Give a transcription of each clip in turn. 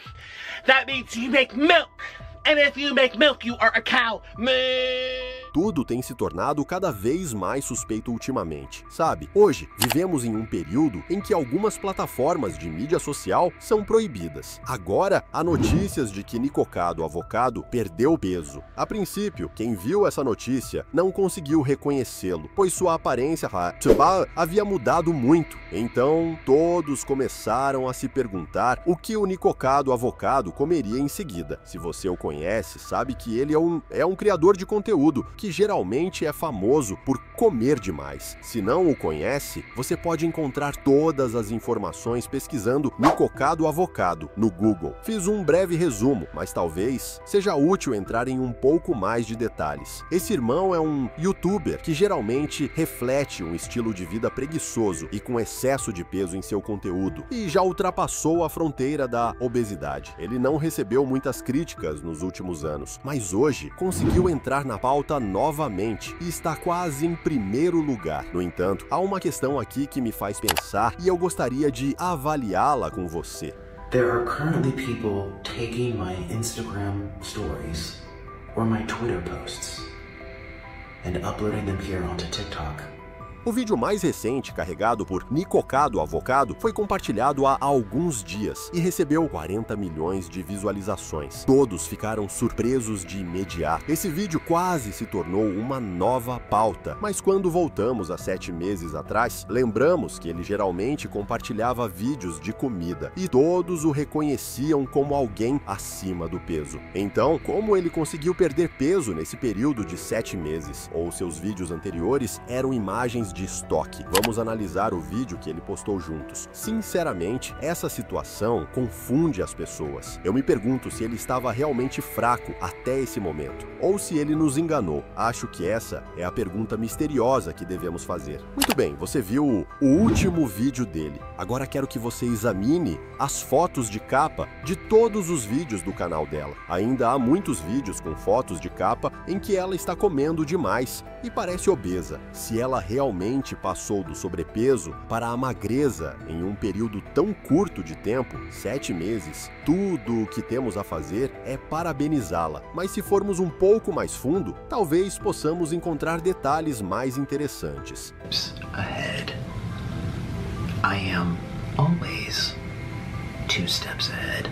That means you make milk. And if you make milk, you are a cow. Tudo tem se tornado cada vez mais suspeito ultimamente, sabe? Hoje, vivemos em um período em que algumas plataformas de mídia social são proibidas. Agora, há notícias de que Nikocado Avocado perdeu peso. A princípio, quem viu essa notícia não conseguiu reconhecê-lo, pois sua aparência havia mudado muito. Então, todos começaram a se perguntar o que o Nikocado Avocado comeria em seguida. Se você o conhece, sabe que ele é um criador de conteúdo que geralmente é famoso por comer demais. Se não o conhece, você pode encontrar todas as informações pesquisando Nikocado Avocado no Google. Fiz um breve resumo, mas talvez seja útil entrar em um pouco mais de detalhes. Esse irmão é um youtuber que geralmente reflete um estilo de vida preguiçoso e com excesso de peso em seu conteúdo, e já ultrapassou a fronteira da obesidade. Ele não recebeu muitas críticas nos últimos anos, mas hoje conseguiu entrar na pauta novamente e está quase em primeiro lugar. No entanto, há uma questão aqui que me faz pensar e eu gostaria de avaliá-la com você. There are currently people taking my Instagram stories or my Twitter posts and uploading them here onto TikTok. O vídeo mais recente, carregado por Nikocado Avocado, foi compartilhado há alguns dias e recebeu 40 milhões de visualizações. Todos ficaram surpresos de imediato. Esse vídeo quase se tornou uma nova pauta, mas quando voltamos a 7 meses atrás, lembramos que ele geralmente compartilhava vídeos de comida e todos o reconheciam como alguém acima do peso. Então, como ele conseguiu perder peso nesse período de 7 meses? Ou seus vídeos anteriores eram imagens de estoque? Vamos analisar o vídeo que ele postou juntos. Sinceramente, essa situação confunde as pessoas. Eu me pergunto se ele estava realmente fraco até esse momento, ou se ele nos enganou. Acho que essa é a pergunta misteriosa que devemos fazer. Muito bem, você viu o último vídeo dele. Agora quero que você examine as fotos de capa de todos os vídeos do canal dela. Ainda há muitos vídeos com fotos de capa em que ela está comendo demais e parece obesa. Se ela realmente passou do sobrepeso para a magreza em um período tão curto de tempo, 7 meses, tudo o que temos a fazer é parabenizá-la. Mas se formos um pouco mais fundo, talvez possamos encontrar detalhes mais interessantes. Ahead. I am always 2 steps ahead.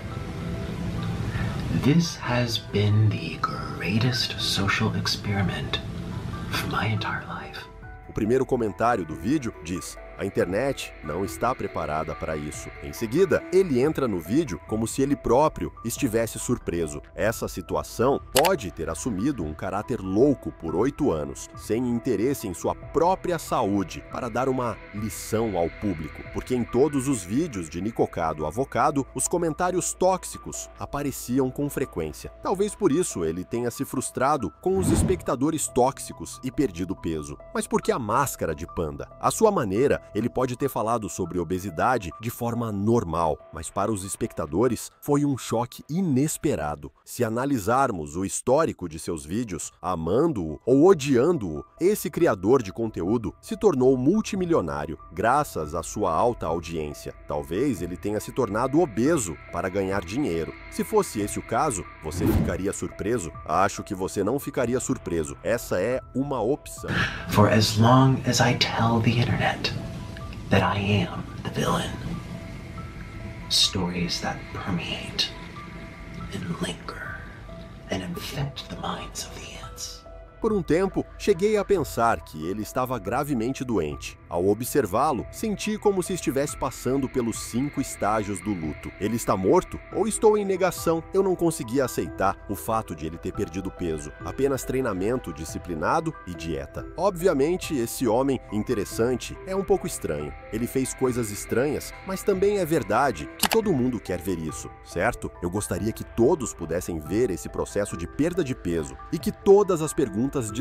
This has been the greatest social experiment for my entire life. O primeiro comentário do vídeo diz: a internet não está preparada para isso. Em seguida, ele entra no vídeo como se ele próprio estivesse surpreso. Essa situação pode ter assumido um caráter louco por 8 anos, sem interesse em sua própria saúde, para dar uma lição ao público, porque em todos os vídeos de Nikocado Avocado, os comentários tóxicos apareciam com frequência. Talvez por isso ele tenha se frustrado com os espectadores tóxicos e perdido peso. Mas por que a máscara de panda? À sua maneira, ele pode ter falado sobre obesidade de forma normal, mas para os espectadores foi um choque inesperado. Se analisarmos o histórico de seus vídeos, amando-o ou odiando-o, esse criador de conteúdo se tornou multimilionário graças à sua alta audiência. Talvez ele tenha se tornado obeso para ganhar dinheiro. Se fosse esse o caso, você ficaria surpreso? Acho que você não ficaria surpreso. Essa é uma opção. For as long as I tell the internet that I am the villain, stories that permeate and linger and infect the minds of the ants. Por um tempo, cheguei a pensar que ele estava gravemente doente. Ao observá-lo, senti como se estivesse passando pelos 5 estágios do luto. Ele está morto? Ou estou em negação? Eu não conseguia aceitar o fato de ele ter perdido peso. Apenas treinamento disciplinado e dieta. Obviamente, esse homem interessante é um pouco estranho. Ele fez coisas estranhas, mas também é verdade que todo mundo quer ver isso, certo? Eu gostaria que todos pudessem ver esse processo de perda de peso e que todas as perguntas desaparecessem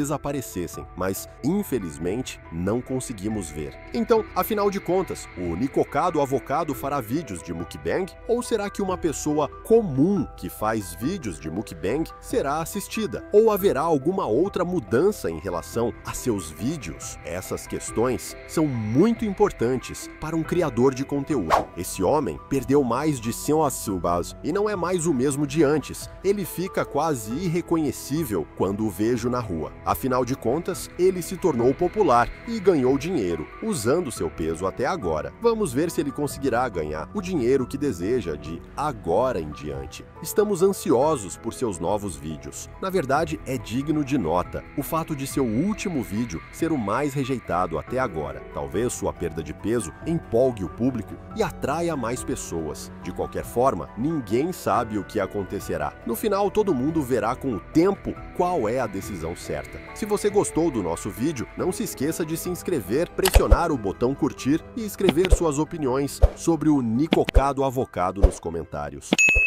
aparecessem, mas infelizmente não conseguimos ver. Então, afinal de contas, o Nicocado Avocado fará vídeos de mukbang? Ou será que uma pessoa comum que faz vídeos de mukbang será assistida? Ou haverá alguma outra mudança em relação a seus vídeos? Essas questões são muito importantes para um criador de conteúdo. Esse homem perdeu mais de 100 subs e não é mais o mesmo de antes. Ele fica quase irreconhecível quando o vejo na rua. Afinal de contas, ele se tornou popular e ganhou dinheiro, usando seu peso até agora. Vamos ver se ele conseguirá ganhar o dinheiro que deseja de agora em diante. Estamos ansiosos por seus novos vídeos. Na verdade, é digno de nota o fato de seu último vídeo ser o mais rejeitado até agora. Talvez sua perda de peso empolgue o público e atraia mais pessoas. De qualquer forma, ninguém sabe o que acontecerá. No final, todo mundo verá com o tempo qual é a decisão certa. Se você gostou do nosso vídeo, não se esqueça de se inscrever, pressionar o botão curtir e escrever suas opiniões sobre o Nicocado Avocado nos comentários.